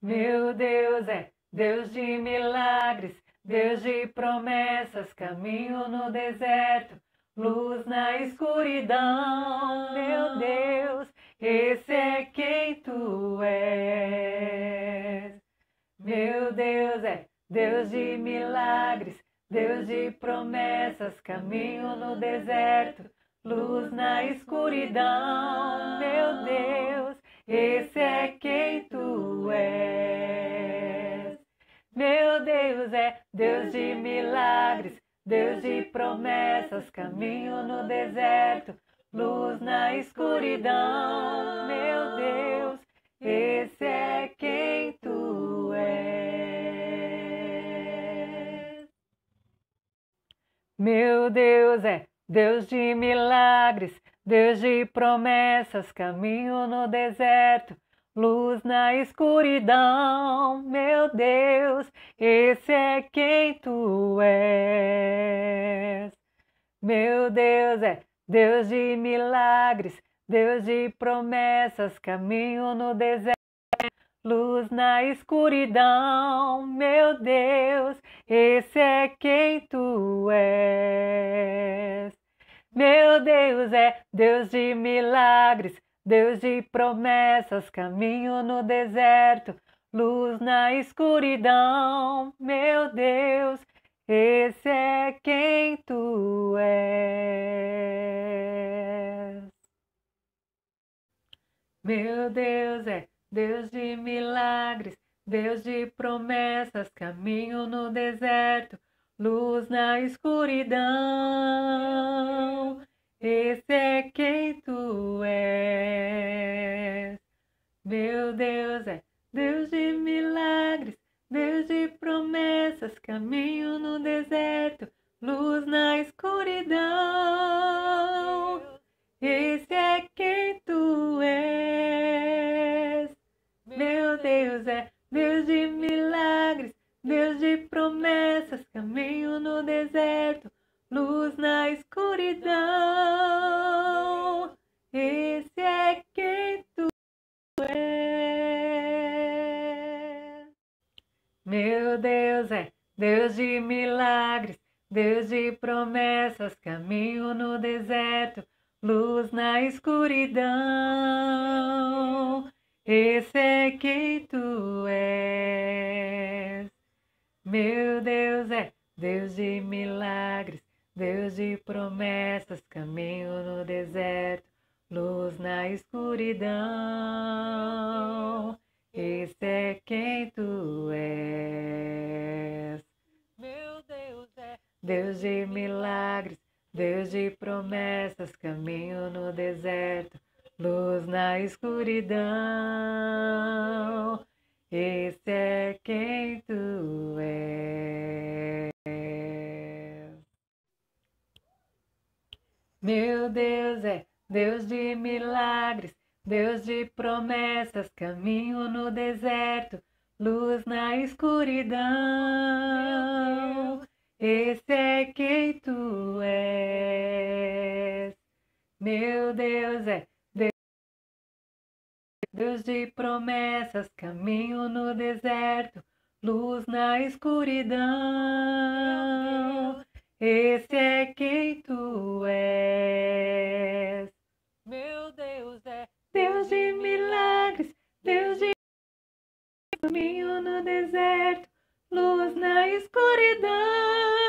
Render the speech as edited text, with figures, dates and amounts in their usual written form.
Meu Deus é Deus de milagres, Deus de promessas, caminho no deserto, luz na escuridão. Meu Deus, esse é quem tu és. Meu Deus é Deus de milagres, Deus de promessas, caminho no deserto, luz na escuridão. Meu Deus, esse é quem tu és. Meu Deus é Deus de milagres, Deus de promessas, caminho no deserto, luz na escuridão. Meu Deus, esse é quem tu és. Meu Deus é Deus de milagres, Deus de promessas, caminho no deserto, luz na escuridão. Meu Deus, esse é quem tu és. Meu Deus é Deus de milagres, Deus de promessas, caminho no deserto, luz na escuridão. Meu Deus, esse é quem tu és. Meu Deus é Deus de milagres, Deus de promessas, caminho no deserto, luz na escuridão. Meu Deus, esse é quem tu és. Meu Deus é Deus de milagres, Deus de promessas, caminho no deserto, luz na escuridão. Esse é quem tu és. Meu Deus é Deus de milagres, Deus de promessas, caminho no deserto, luz na escuridão. Esse é quem tu és. Meu Deus é Deus de milagres, Deus de promessas, caminho no deserto, luz na escuridão. Esse é quem tu és. Meu Deus é Deus de milagres, Deus de promessas, caminho no deserto, luz na escuridão. Esse é quem tu és. Meu Deus é Deus de milagres, Deus de promessas, caminho no deserto, luz na escuridão. Esse é quem tu és. Meu Deus é Deus de milagres, Deus de promessas, caminho no deserto, luz na escuridão. Esse é quem tu és. Meu Deus é Deus de milagres, Deus de promessas, caminho no deserto, luz na escuridão. Esse é quem tu és. Meu Deus é Deus de promessas, caminho no deserto, luz na escuridão. Esse é quem tu és. Meu Deus é Deus de milagres, Deus de caminho no deserto, luz na escuridão.